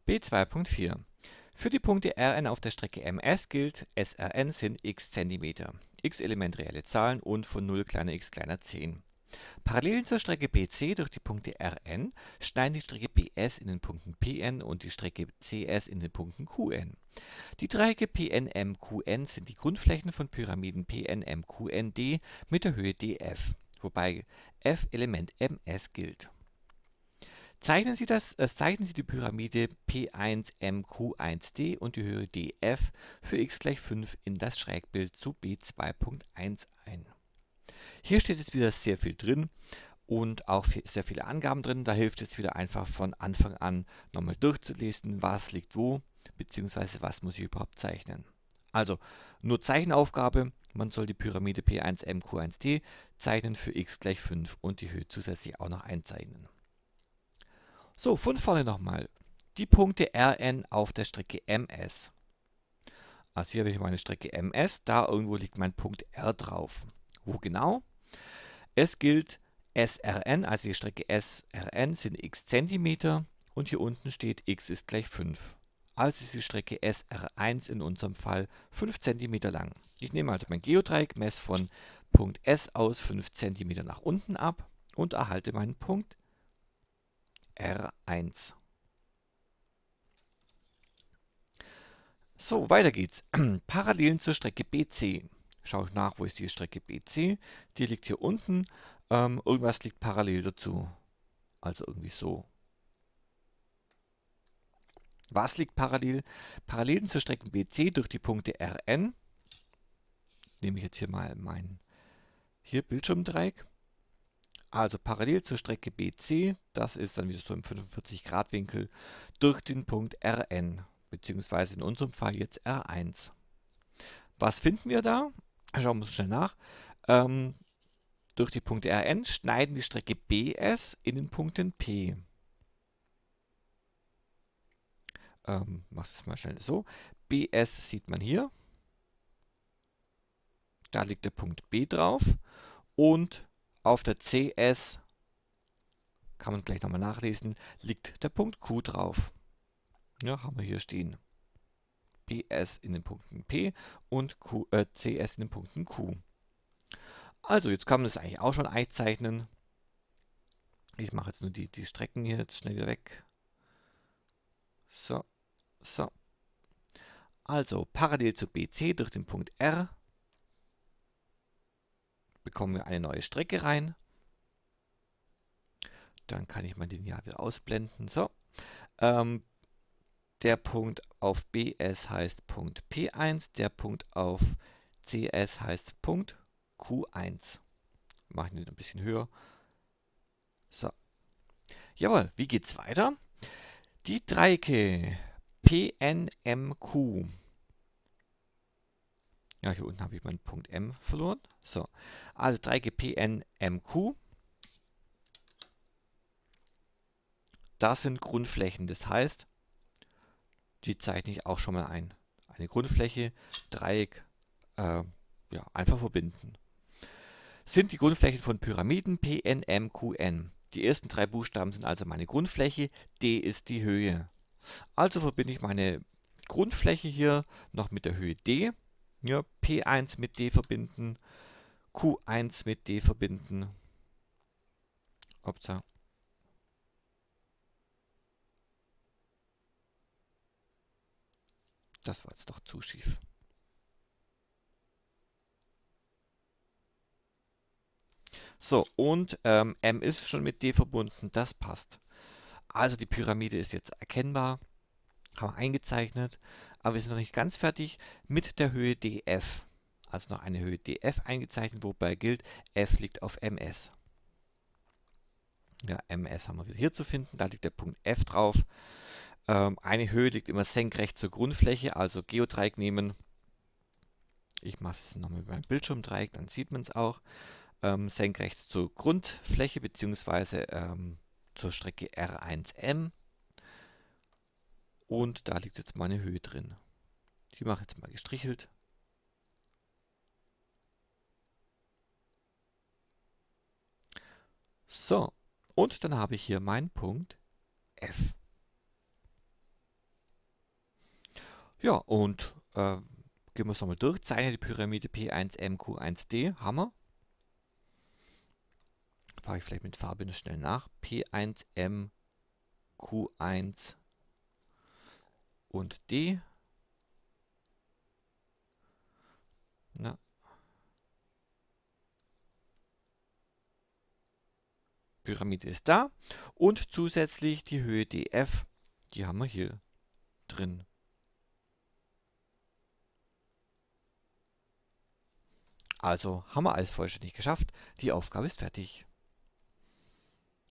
B2.4. Für die Punkte Rn auf der Strecke MS gilt, SRn sind x Zentimeter, x-Element reelle Zahlen und von 0 kleiner x kleiner 10. Parallel zur Strecke BC durch die Punkte Rn schneiden die Strecke BS in den Punkten Pn und die Strecke CS in den Punkten Qn. Die Dreiecke PNMQN sind die Grundflächen von Pyramiden PNMQND mit der Höhe df, wobei f Element MS gilt. Zeichnen Sie die Pyramide P1MQ1D und die Höhe df für x gleich 5 in das Schrägbild zu B2.1 ein. Hier steht jetzt wieder sehr viel drin und auch sehr viele Angaben drin. Da hilft es wieder einfach von Anfang an nochmal durchzulesen, was liegt wo, beziehungsweise was muss ich überhaupt zeichnen. Also nur Zeichenaufgabe, man soll die Pyramide P1MQ1D zeichnen für x gleich 5 und die Höhe zusätzlich auch noch einzeichnen. So, von vorne nochmal. Die Punkte Rn auf der Strecke MS. Also hier habe ich meine Strecke MS, da irgendwo liegt mein Punkt R drauf. Wo genau? Es gilt SRn, also die Strecke SRn sind x Zentimeter und hier unten steht x ist gleich 5. Also ist die Strecke SR1 in unserem Fall 5 cm lang. Ich nehme also mein Geodreieck, messe von Punkt S aus 5 cm nach unten ab und erhalte meinen Punkt R1. So, weiter geht's. Parallelen zur Strecke BC. Schaue ich nach, wo ist die Strecke BC? Die liegt hier unten. Irgendwas liegt parallel dazu. Also irgendwie so. Was liegt parallel? Parallelen zur Strecke BC durch die Punkte Rn. Nehme ich jetzt hier mal mein Bildschirmdreieck. Also parallel zur Strecke BC, das ist dann wieder so im 45-Grad-Winkel, durch den Punkt Rn, beziehungsweise in unserem Fall jetzt R1. Was finden wir da? Schauen wir uns schnell nach. Durch die Punkte Rn schneiden die Strecke BS in den Punkten P. Mach es mal schnell so. BS sieht man hier. Da liegt der Punkt B drauf. Und auf der CS, kann man gleich nochmal nachlesen, liegt der Punkt Q drauf. Ja, haben wir hier stehen. BS in den Punkten P und CS in den Punkten Q. Also, jetzt kann man das eigentlich auch schon einzeichnen. Ich mache jetzt nur die Strecken hier jetzt schnell wieder weg. So, so. Also, parallel zu BC durch den Punkt R bekommen wir eine neue Strecke rein. Dann kann ich mein Lineal wieder ausblenden. So. Der Punkt auf BS heißt Punkt P1, der Punkt auf CS heißt Punkt Q1. Machen wir den ein bisschen höher. So. Jawohl, wie geht's weiter? Die Dreiecke PNMQ. Ja, hier unten habe ich meinen Punkt M verloren. So, also Dreiecke PNMQ. Das sind Grundflächen, das heißt, die zeichne ich auch schon mal ein. Eine Grundfläche, Dreieck, ja, einfach verbinden. Sind die Grundflächen von Pyramiden PNMQN. Die ersten drei Buchstaben sind also meine Grundfläche, D ist die Höhe. Also verbinde ich meine Grundfläche hier noch mit der Höhe D. Ja, P1 mit D verbinden, Q1 mit D verbinden. Upsa. Das war jetzt doch zu schief. So, und M ist schon mit D verbunden, das passt. Also die Pyramide ist jetzt erkennbar, haben wir eingezeichnet, aber wir sind noch nicht ganz fertig mit der Höhe df. Also noch eine Höhe df eingezeichnet, wobei gilt, f liegt auf ms. Ja, ms haben wir wieder hier zu finden, da liegt der Punkt f drauf. Eine Höhe liegt immer senkrecht zur Grundfläche, also Geodreieck nehmen. Ich mache es nochmal mit meinem Bildschirmdreieck, dann sieht man es auch. Senkrecht zur Grundfläche bzw. zur Strecke R1M. Und da liegt jetzt meine Höhe drin. Die mache ich jetzt mal gestrichelt. So, und dann habe ich hier meinen Punkt F. Ja, und gehen wir es nochmal durch. Zeichne die Pyramide P1MQ1D. Hammer. Fahre ich vielleicht mit Farbe noch schnell nach. P1MQ1 und D. Na. Pyramide ist da. Und zusätzlich die Höhe DF, die haben wir hier drin. Also haben wir alles vollständig geschafft. Die Aufgabe ist fertig.